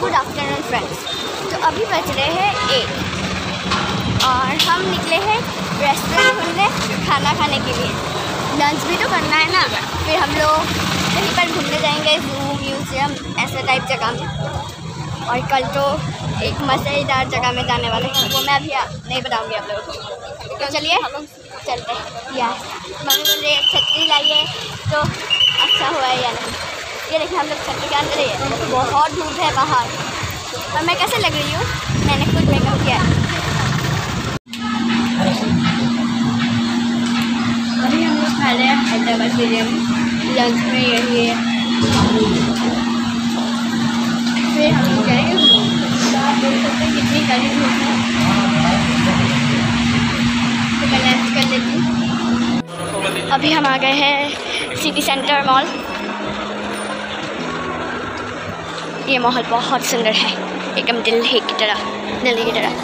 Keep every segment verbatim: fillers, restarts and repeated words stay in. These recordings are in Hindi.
Good afternoon friends. तो अभी बज रहे हैं एक और हम निकले हैं रेस्टोरेंट घूमने, खाना खाने के लिए। लंच भी तो करना है ना, फिर हम लोग कहीं पर घूमने जाएंगे, जू, म्यूजियम, ऐसे टाइप जगह में। और कल तो एक मज़ेदार जगह में जाने वाले हैं, वो मैं अभी नहीं बताऊँगी आप लोगों को। तो चलिए चलते हैं। या मम्मी बोल रही है छतरी लाइए, तो अच्छा हुआ है या नहीं। ये देखिए हम लोग छतरी के अंदर ही है, बहुत धूप है बाहर। और मैं कैसे लग रही हूँ, मैंने खुद मेकअप किया है। अभी हम लोग खा रहे हैं हैदराबाद बिरयानी, लंच में यही है। फिर हम लोग जाएंगे, तो आप देख सकते हैं कितनी कड़ी धूप है। तो मैं लंच कर लेती हूँ। अभी हम आ गए हैं सिटी सेंटर मॉल। ये माहौल बहुत सुंदर है, एकदम दिल्ली की तरह, दिल्ली की तरह।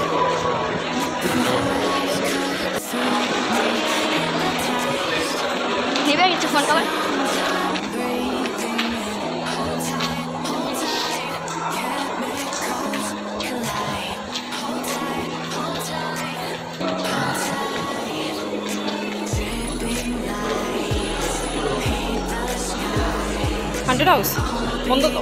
नहीं भाई तो फोन का हंड्रेड हाउस बंद तो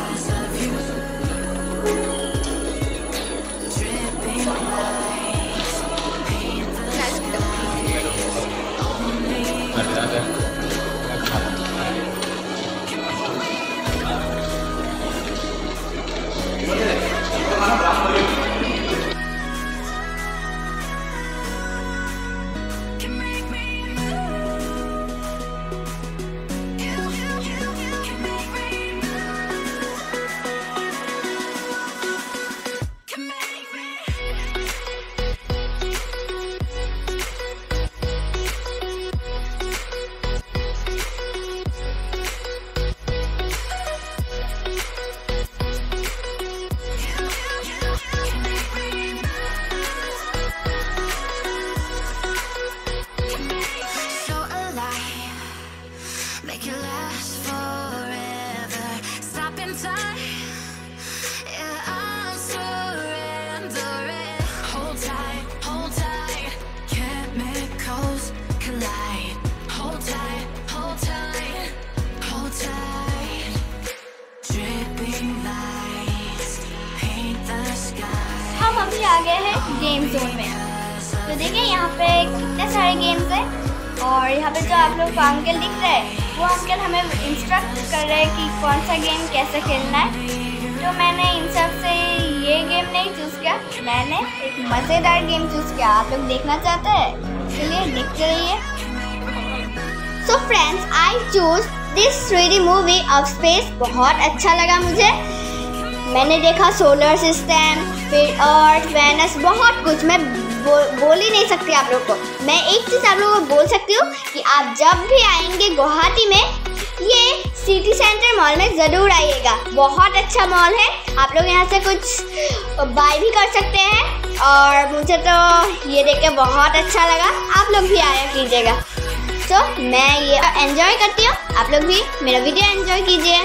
अभी आ गए हैं गेम जोन में। तो देखिए यहाँ पे कितने सारे गेम्स हैं और यहाँ पे जो आप लोग को अंकल दिख रहे हैं, वो अंकल हमें इंस्ट्रक्ट कर रहे हैं कि कौन सा गेम कैसे खेलना है। तो मैंने इन सब से ये गेम नहीं चूज़ किया, मैंने एक मज़ेदार गेम चूज़ किया। आप लोग देखना चाहते हैं, चलिए देखते रहिए। So friends, I choose this three D movie of space. बहुत अच्छा लगा मुझे। मैंने देखा सोलर सिस्टम, फिर अर्थ, वेनस, बहुत कुछ। मैं बो, बोल ही नहीं सकती आप लोग को। मैं एक चीज़ आप लोगों को बोल सकती हूँ कि आप जब भी आएंगे गुवाहाटी में, ये सिटी सेंटर मॉल में ज़रूर आइएगा। बहुत अच्छा मॉल है, आप लोग यहाँ से कुछ बाय भी कर सकते हैं। और मुझे तो ये देख के बहुत अच्छा लगा, आप लोग भी आया कीजिएगा। तो मैं ये एंजॉय करती हूँ, आप लोग भी मेरा वीडियो एंजॉय कीजिए।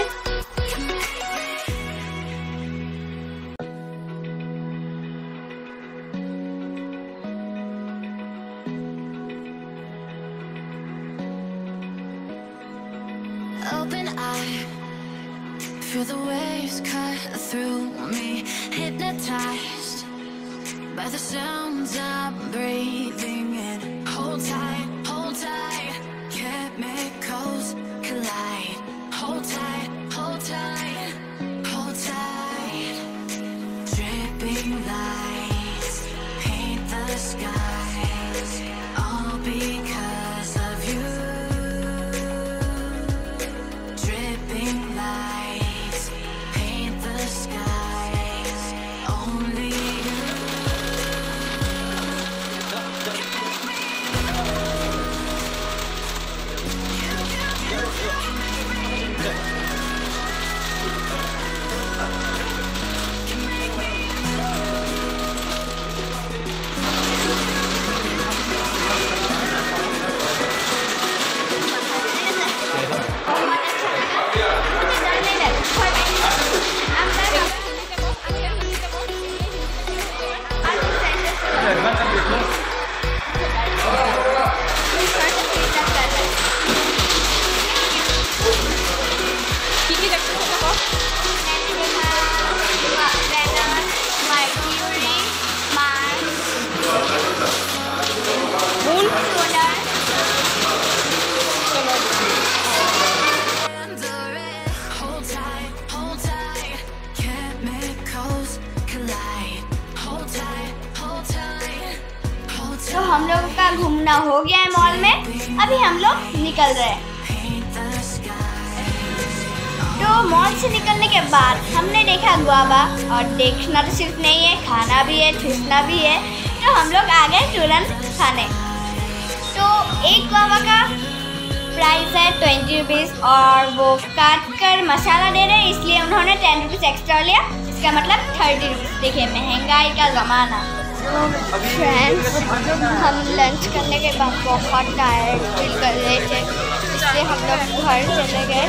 Open eye, feel the waves cut through me, hypnotized by the sounds I'm breathing in. Hold tight, hold tight, chemicals collide. Hold tight, hold tight, hold tight. Dripping lights paint the skies, all because of you. Only you. हम लोगों का घूमना हो गया है मॉल में, अभी हम लोग निकल रहे हैं। तो मॉल से निकलने के बाद हमने देखा गुआवा, और देखना तो सिर्फ नहीं है, खाना भी है, ठूसना भी है। तो हम लोग आ गए तुरंत खाने। तो एक गुआवा का प्राइस है ट्वेंटी रुपीज़ और वो काट कर मसाला दे रहे हैं, इसलिए उन्होंने टेन रुपीज़ एक्स्ट्रा लिया, इसका मतलब थर्टी रुपीज़। देखिए महंगाई का ज़माना। तो फ्रेंड्स, हम लंच करने के बाद बहुत टायर्ड फील कर रहे थे, इसलिए हम लोग घर चले गए।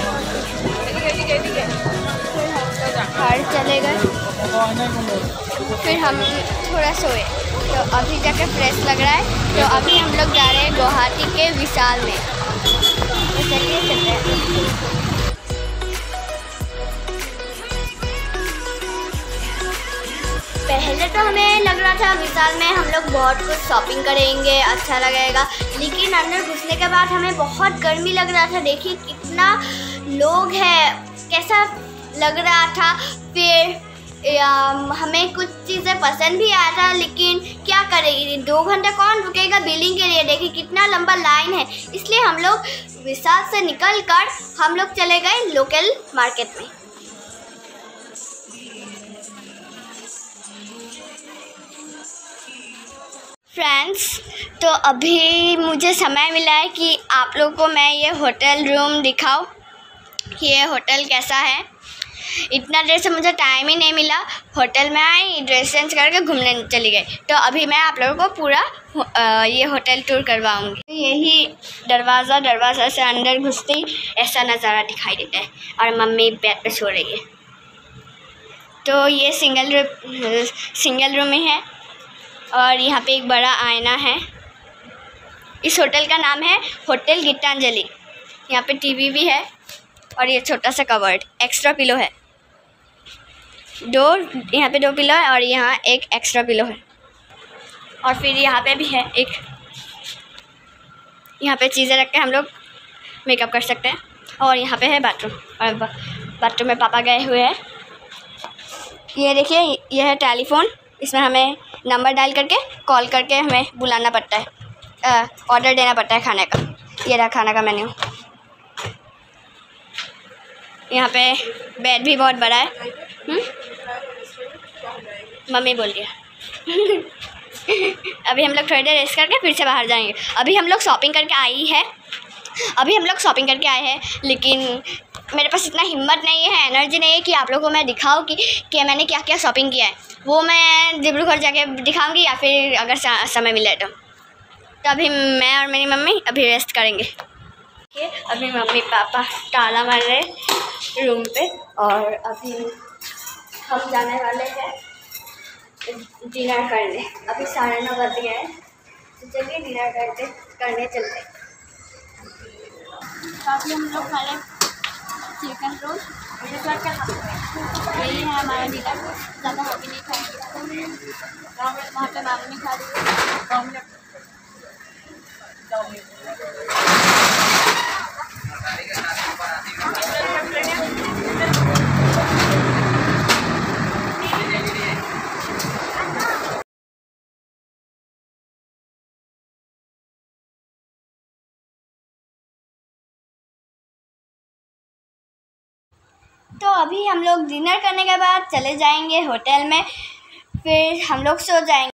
घर चले गए फिर हम थोड़ा सोए, तो अभी जाके फ्रेश लग रहा है। तो अभी हम लोग जा रहे हैं गुवाहाटी के विशाल में। तो चलिए चलते हैं। पहले तो हमें लग रहा था विशाल में हम लोग बहुत कुछ शॉपिंग करेंगे, अच्छा लगेगा, लेकिन अंदर घुसने के बाद हमें बहुत गर्मी लग रहा था। देखिए कितना लोग है, कैसा लग रहा था। फिर या, हमें कुछ चीज़ें पसंद भी आया था, लेकिन क्या करेगी, दो घंटे कौन रुकेगा बिलिंग के लिए। देखिए कितना लंबा लाइन है, इसलिए हम लोग विशाल से निकल कर हम लोग चले गए लोकल मार्केट में। फ्रेंड्स, तो अभी मुझे समय मिला है कि आप लोगों को मैं ये होटल रूम दिखाऊं कि ये होटल कैसा है। इतना देर से मुझे टाइम ही नहीं मिला, होटल में आई, ड्रेस चेंज करके घूमने चली गई। तो अभी मैं आप लोगों को पूरा आ, ये होटल टूर करवाऊंगी। यही दरवाज़ा दरवाज़ा से अंदर घुसते ही ऐसा नज़ारा दिखाई देता है, और मम्मी बेड पे सो रही है। तो ये सिंगल रूम सिंगल रूम ही है, और यहाँ पे एक बड़ा आईना है। इस होटल का नाम है होटल गीतांजलि। यहाँ पे टीवी भी है, और ये छोटा सा कवर्ड, एक्स्ट्रा पिलो है। दो यहाँ पे दो पिलो है, और यहाँ एक एक्स्ट्रा पिलो है। और फिर यहाँ पे भी है एक, यहाँ पे चीज़ें रख के हम लोग मेकअप कर सकते हैं। और यहाँ पे है बाथरूम, और बाथरूम में पापा गए हुए हैं। ये देखिए, ये है टेलीफोन, इसमें हमें नंबर डायल करके कॉल करके हमें बुलाना पड़ता है, ऑर्डर देना पड़ता है खाने का। ये रहा खाना का मेन्यू। यहाँ पे बेड भी बहुत बड़ा है। हुँ? मम्मी बोल दिया। अभी हम लोग थोड़ी देर रेस्ट करके फिर से बाहर जाएंगे। अभी हम लोग शॉपिंग करके आई है अभी हम लोग शॉपिंग करके आए हैं, लेकिन मेरे पास इतना हिम्मत नहीं है, एनर्जी नहीं है कि आप लोगों को मैं दिखाऊं कि, कि मैंने क्या क्या शॉपिंग किया है। वो मैं डिब्रूगढ़ जाके दिखाऊंगी, या फिर अगर समय मिले तो तो अभी मैं और मेरी मम्मी अभी रेस्ट करेंगे। अभी मम्मी पापा ताला मार रहे रूम पे, और अभी हम जाने वाले हैं डिनर करने। अभी साढ़े नौ बज गए हैं, तो चलिए डिनर करते करने चलते हैं। काफ़ी हम लोग खा रहे चिकन रोल, यही है हमारा डिनर। ज़्यादा हैवी नहीं खाएंगे, वहाँ पे मामी खा रही है। तो अभी हम लोग डिनर करने के बाद चले जाएंगे होटल में, फिर हम लोग सो जाएंगे।